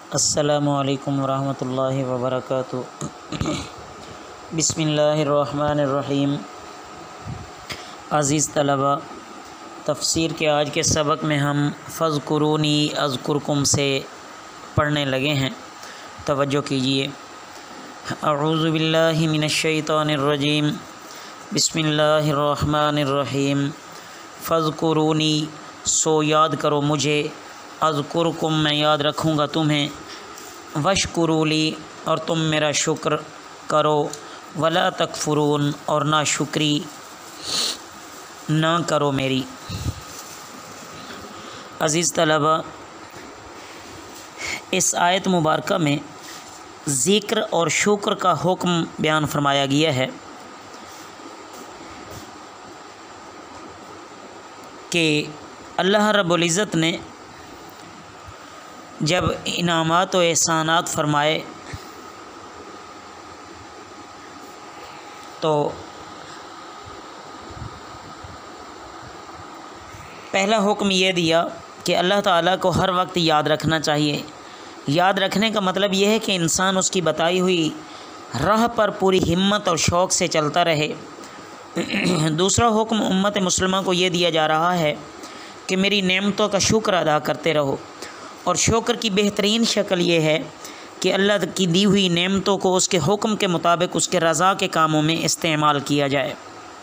السلام علیکم ورحمۃ اللہ وبرکاتہ۔ بسم اللہ الرحمن الرحیم۔ عزیز طلباء، تفسیر کے آج کے سبق میں ہم فاذکرونی اذکرکم سے پڑھنے لگے ہیں، توجہ کیجیے۔ اعوذ باللہ من الشیطان الرجیم، بسم اللہ الرحمن الرحیم۔ فاذکرونی، سو یاد کرو مجھے، اذکرکم، میں یاد رکھوں گا تمہیں، واشکروا لی، اور تم میرا شکر کرو، ولا تکفرون، اور نہ شکری نہ کرو میری۔ عزیز طلباء، اس آیت مبارکہ میں ذکر اور شکر کا حکم بیان فرمایا گیا ہے کہ اللہ رب العزت نے جب انعامات و احسانات فرمائے تو پہلا حکم یہ دیا کہ اللہ تعالیٰ کو ہر وقت یاد رکھنا چاہیے۔ یاد رکھنے کا مطلب یہ ہے کہ انسان اس کی بتائی ہوئی راہ پر پوری ہمت اور شوق سے چلتا رہے۔ دوسرا حکم امت مسلمہ کو یہ دیا جا رہا ہے کہ میری نعمتوں کا شکر ادا کرتے رہو، اور شکر کی بہترین شکل یہ ہے کہ اللہ کی دی ہوئی نعمتوں کو اس کے حکم کے مطابق اس کے رضا کے کاموں میں استعمال کیا جائے۔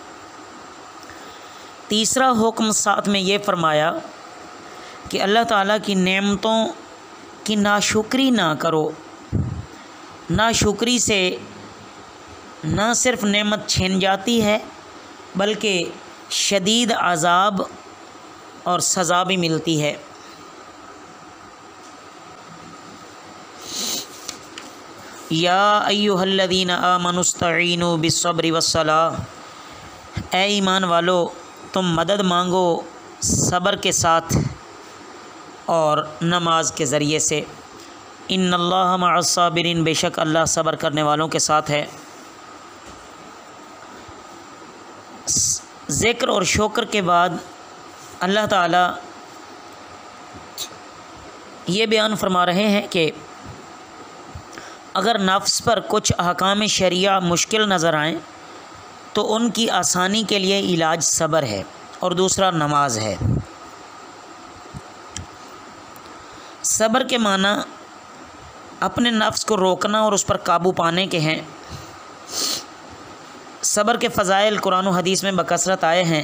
تیسرا حکم ساتھ میں یہ فرمایا کہ اللہ تعالیٰ کی نعمتوں کی ناشکری نہ کرو۔ ناشکری سے نہ صرف نعمت چھن جاتی ہے بلکہ شدید عذاب اور سزا بھی ملتی ہے۔ یا ایھا الذین آمنوا استعینوا بالصبر والصلاۃ، اے ایمان والو تم مدد مانگو صبر کے ساتھ اور نماز کے ذریعے سے۔ ان اللہ مع الصابرین، بے شک اللہ صبر کرنے والوں کے ساتھ ہے۔ ذکر اور شکر کے بعد اللہ تعالیٰ یہ بیان فرما رہے ہیں کہ اگر نفس پر کچھ احکام شریعہ مشکل نظر آئیں تو ان کی آسانی کے لیے علاج صبر ہے، اور دوسرا نماز ہے۔ صبر کے معنی اپنے نفس کو روکنا اور اس پر قابو پانے کے ہیں۔ صبر کے فضائل قرآن و حدیث میں بکثرت آئے ہیں۔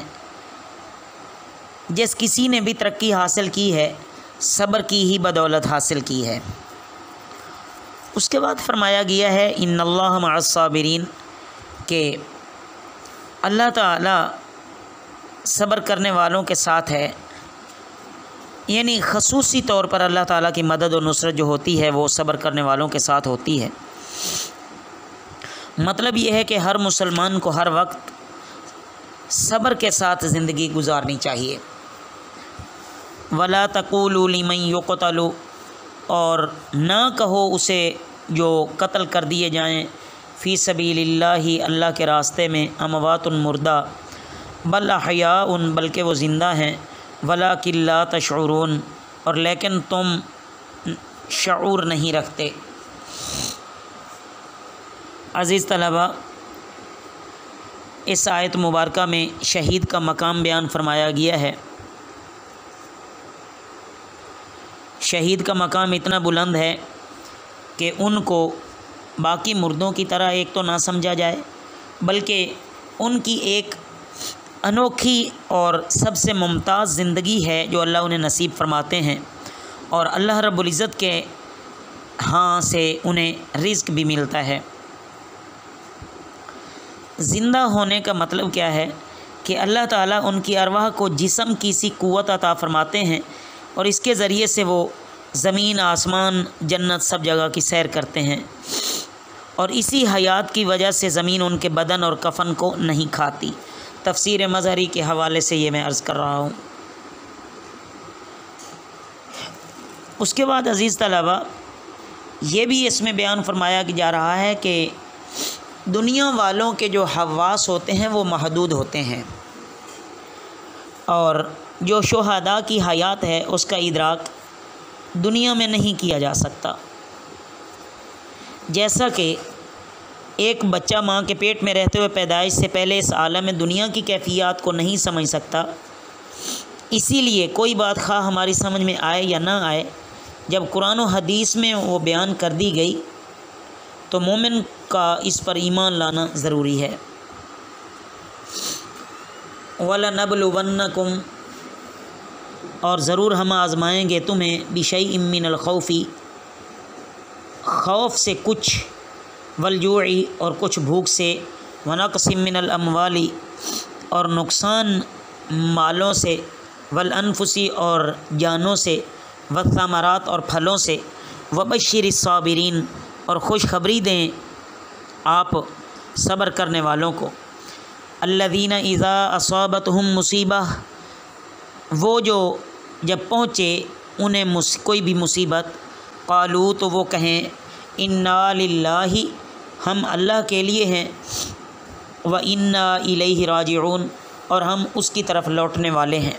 جس کسی نے بھی ترقی حاصل کی ہے صبر کی ہی بدولت حاصل کی ہے۔ اس کے بعد فرمایا گیا ہے ان اللہ مع الصابرین، کہ اللہ تعالیٰ صبر کرنے والوں کے ساتھ ہے، یعنی خصوصی طور پر اللہ تعالیٰ کی مدد و نصرت جو ہوتی ہے وہ صبر کرنے والوں کے ساتھ ہوتی ہے۔ مطلب یہ ہے کہ ہر مسلمان کو ہر وقت صبر کے ساتھ زندگی گزارنی چاہیے۔ ولا تقولوا لمن یقتل، اور نہ کہو اسے جو قتل کر دیے جائیں، فی سبیل اللہ، اللہ کے راستے میں، اموات، مردہ، بل احیاء، بلکہ وہ زندہ ہیں، ولکن لا تشعرون، اور لیکن تم شعور نہیں رکھتے۔ عزیز طلباء، اس آیت مبارکہ میں شہید کا مقام بیان فرمایا گیا ہے۔ شہید کا مقام اتنا بلند ہے کہ ان کو باقی مردوں کی طرح ایک تو نہ سمجھا جائے، بلکہ ان کی ایک انوکھی اور سب سے ممتاز زندگی ہے جو اللہ انہیں نصیب فرماتے ہیں، اور اللہ رب العزت کے ہاں سے انہیں رزق بھی ملتا ہے۔ زندہ ہونے کا مطلب کیا ہے کہ اللہ تعالیٰ ان کی ارواح کو جسم کی سی قوت عطا فرماتے ہیں، اور اس کے ذریعے سے وہ زمین، آسمان، جنت سب جگہ کی سیر کرتے ہیں، اور اسی حیات کی وجہ سے زمین ان کے بدن اور کفن کو نہیں کھاتی۔ تفسیر مظہری کے حوالے سے یہ میں عرض کر رہا ہوں۔ اس کے بعد عزیز طلباء، یہ بھی اس میں بیان فرمایا جا رہا ہے کہ دنیا والوں کے جو حواس ہوتے ہیں وہ محدود ہوتے ہیں، اور جو شہداء کی حیات ہے اس کا ادراک دنیا میں نہیں کیا جا سکتا۔ جیسا کہ ایک بچہ ماں کے پیٹ میں رہتے ہوئے پیدائش سے پہلے اس عالم دنیا کی کیفیات کو نہیں سمجھ سکتا، اسی لیے کوئی بات خواہ ہماری سمجھ میں آئے یا نہ آئے، جب قرآن و حدیث میں وہ بیان کر دی گئی تو مومن کا اس پر ایمان لانا ضروری ہے۔ وَلَنَبْلُوَنَّكُمْ، اور ضرور ہم آزمائیں گے تمہیں، بِشَيْءٍ مِّنَ الْخَوْفِ، خوف سے کچھ، وَالْجُوعِ، اور کچھ بھوک سے، وَنَقْصٍ مِّنَ الْأَمْوَالِ، اور نقصان مالوں سے، وَالْأَنفُسِ، اور جانوں سے، وَالثَّمَرَاتِ، اور پھلوں سے، وَبَشِّرِ الصَّابِرِينَ، اور خوشخبری دیں آپ صبر کرنے والوں کو، الَّذِينَ إِذَا أَصَابَتْهُم مُّصِیبَةٌ، وہ جو جب پہنچے انہیں کوئی بھی مصیبت، قالوا، تو وہ کہیں، اِنَّا لِلَّهِ، ہم اللہ کے لیے ہیں، وَإِنَّا إِلَيْهِ رَاجِعُونَ، اور ہم اس کی طرف لوٹنے والے ہیں۔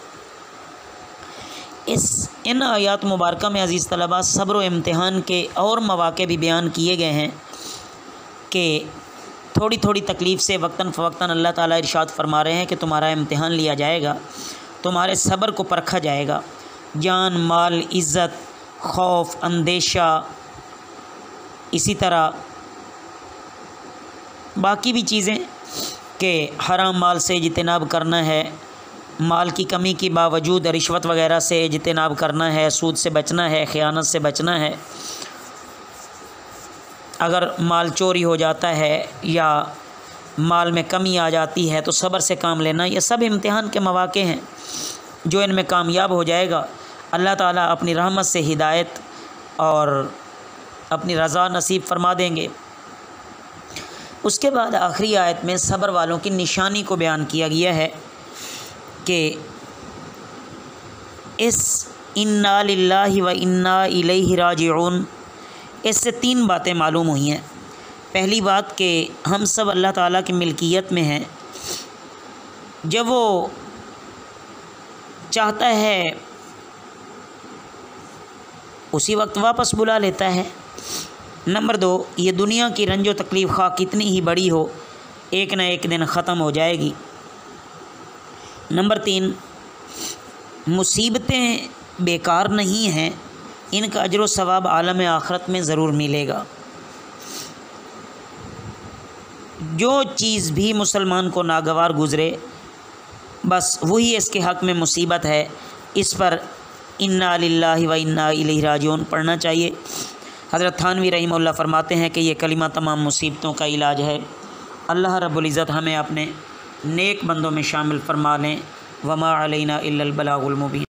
ان آیات مبارکہ میں عزیز طلباء صبر و امتحان کے اور مواقع بھی بیان کیے گئے ہیں کہ تھوڑی تھوڑی تکلیف سے وقتاً فوقتاً اللہ تعالیٰ ارشاد فرما رہے ہیں کہ تمہارا امتحان لیا جائے گا، تمہارے صبر کو پرکھا جائے گا، جان، مال، عزت، خوف، اندیشہ، اسی طرح باقی بھی چیزیں کہ حرام مال سے اجتناب کرنا ہے، مال کی کمی کے باوجود رشوت وغیرہ سے اجتناب کرنا ہے، سود سے بچنا ہے، خیانت سے بچنا ہے، اگر مال چوری ہو جاتا ہے یا مال میں کمی آ جاتی ہے تو صبر سے کام لینا، یہ سب امتحان کے مواقع ہیں۔ جو ان میں کامیاب ہو جائے گا اللہ تعالیٰ اپنی رحمت سے ہدایت اور اپنی رضا نصیب فرما دیں گے۔ اس کے بعد آخری آیت میں صبر والوں کی نشانی کو بیان کیا گیا ہے کہ اس اِنَّا لِلَّهِ وَإِنَّا إِلَيْهِ راجعون، اس سے 3 باتیں معلوم ہوئی ہیں۔ پہلی بات کہ ہم سب اللہ تعالیٰ کی ملکیت میں ہیں، جب وہ چاہتا ہے اسی وقت واپس بلا لیتا ہے۔ نمبر 2، یہ دنیا کی رنج و تکلیف خواہ کتنی ہی بڑی ہو ایک نہ ایک دن ختم ہو جائے گی۔ نمبر 3، مصیبتیں بیکار نہیں ہیں، ان کا اجر و ثواب عالم آخرت میں ضرور ملے گا۔ جو چیز بھی مسلمان کو ناگوار گزرے بس وہی اس کے حق میں مصیبت ہے، اس پر اِنَّا لِلَّهِ وَإِنَّا إِلَيْهِ راجعون پڑھنا چاہیے۔ حضرت تھانوی رحمہ اللہ فرماتے ہیں کہ یہ کلمہ تمام مصیبتوں کا علاج ہے۔ اللہ رب العزت ہمیں اپنے نیک بندوں میں شامل فرما لیں۔ وما علینا الا البلاغ المبین۔